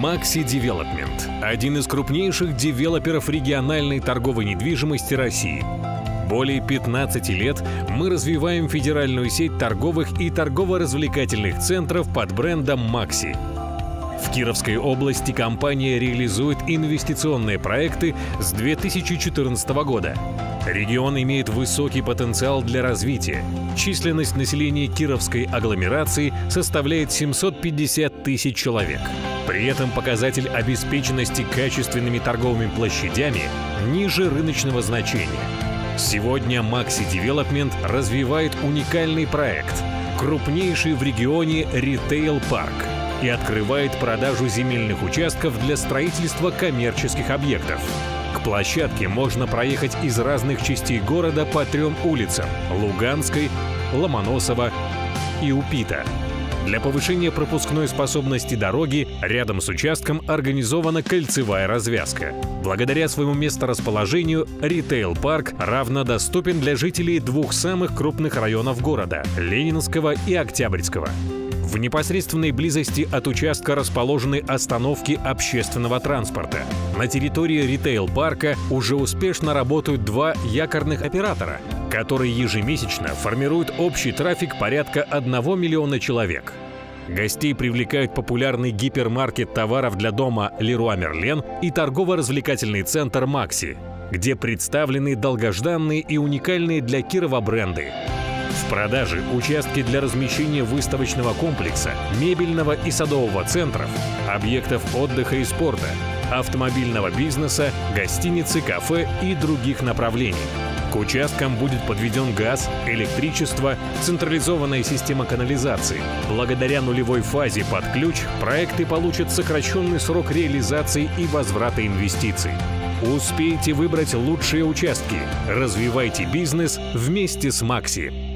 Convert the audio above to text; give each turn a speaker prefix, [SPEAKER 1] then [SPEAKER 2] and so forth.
[SPEAKER 1] Maxi Development – один из крупнейших девелоперов региональной торговой недвижимости России. Более 15 лет мы развиваем федеральную сеть торговых и торгово-развлекательных центров под брендом Maxi. В Кировской области компания реализует инвестиционные проекты с 2014 года. Регион имеет высокий потенциал для развития. Численность населения Кировской агломерации составляет 750 тысяч человек. При этом показатель обеспеченности качественными торговыми площадями ниже рыночного значения. Сегодня Maxi Development развивает уникальный проект – крупнейший в регионе ритейл-парк и открывает продажу земельных участков для строительства коммерческих объектов. К площадке можно проехать из разных частей города по 3 улицам – Луганской, Ломоносова и Упита. Для повышения пропускной способности дороги рядом с участком организована кольцевая развязка. Благодаря своему месторасположению ритейл-парк равнодоступен для жителей двух самых крупных районов города – Ленинского и Октябрьского. В непосредственной близости от участка расположены остановки общественного транспорта. На территории ритейл-парка уже успешно работают 2 якорных оператора, которые ежемесячно формируют общий трафик порядка 1 миллиона человек. Гостей привлекают популярный гипермаркет товаров для дома Leroy Merlin и торгово-развлекательный центр Maxi, где представлены долгожданные и уникальные для Кирова бренды. В продаже участки для размещения выставочного комплекса, мебельного и садового центров, объектов отдыха и спорта, автомобильного бизнеса, гостиницы, кафе и других направлений. К участкам будет подведен газ, электричество, централизованная система канализации. Благодаря нулевой фазе под ключ проекты получат сокращенный срок реализации и возврата инвестиций. Успейте выбрать лучшие участки. Развивайте бизнес вместе с Maxi.